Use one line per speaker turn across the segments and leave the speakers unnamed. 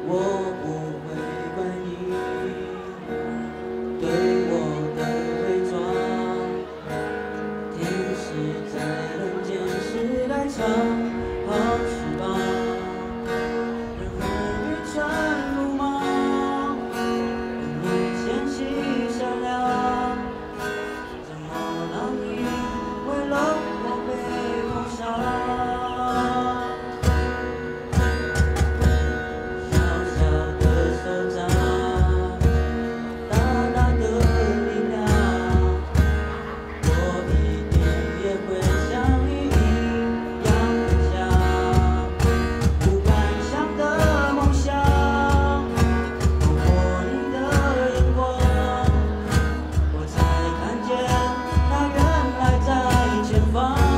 我不会怪你对我的伪装。天使在人间是该长好翅膀，任风雨穿路吗？你纤细善良，怎么让你为了我被封杀？小小的手掌，大大的力量，我一定也会像你一样飞翔。不敢想的梦想，透过你的眼光，我才看见它原来在前方。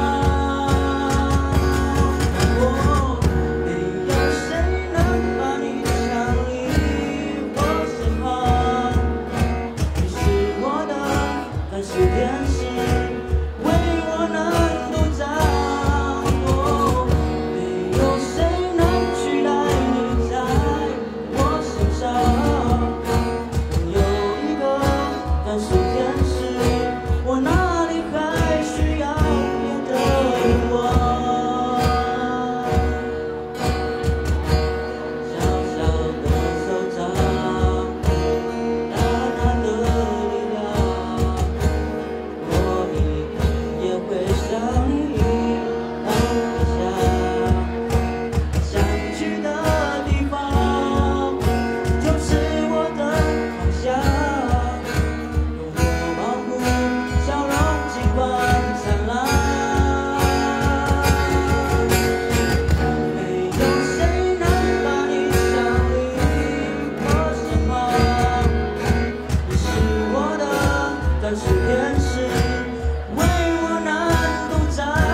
没有谁能把你抢离我身旁，你是我的专属天使，为我能独掌。没有谁能取代你在我身上，拥有一个专属天使，我哪里还需要别的愿望？小小的手掌，大大的力量，我一定也会像你一样飞翔。想去的地方，就是我的方向。用我保护，笑容尽管灿烂。没有谁能把你抢离我身旁，你是我的专属天使，为我能独掌。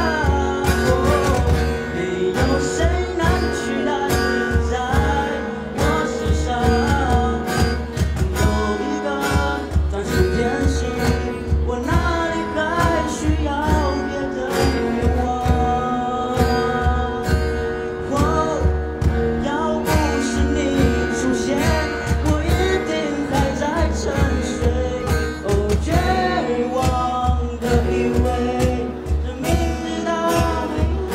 没有谁能取代你在我身上，拥有一个专属天使，我哪里还需要别的愿望？要不是你出现，我一定还在沉睡。绝望的以为生命直到美丽。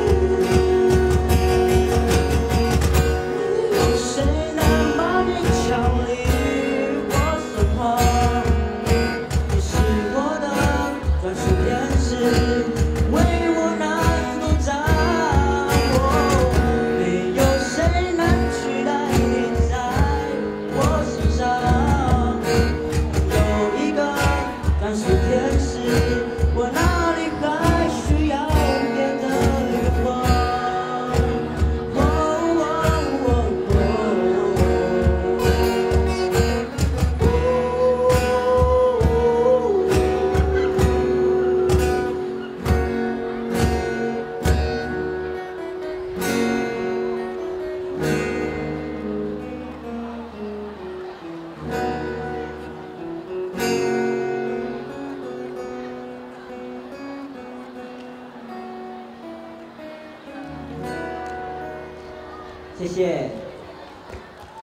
没有谁能把你抢离我身旁，你是我的专属天使，为我能独掌。没有谁能取代你在我身上，有一个专属天使，我哪里还需要别的愿望？谢谢。